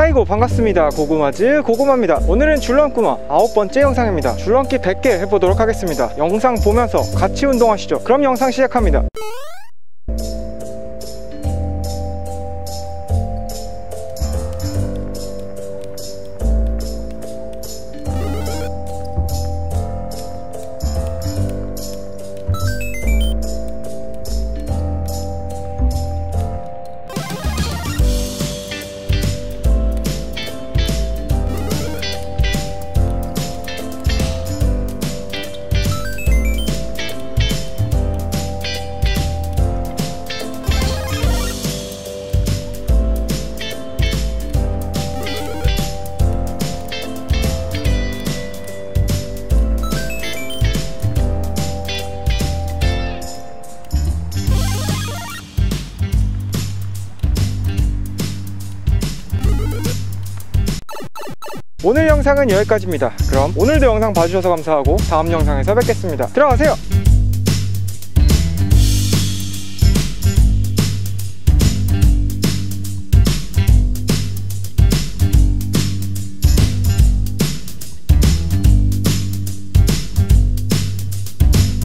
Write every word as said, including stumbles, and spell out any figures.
아이고 반갑습니다. 고구마즈 고구마입니다. 오늘은 줄넘구마 아홉 번째 영상입니다. 줄넘기 백 개 해보도록 하겠습니다. 영상 보면서 같이 운동하시죠. 그럼 영상 시작합니다. 오늘 영상은 여기까지입니다. 그럼 오늘도 영상 봐주셔서 감사하고 다음 영상에서 뵙겠습니다. 들어가세요.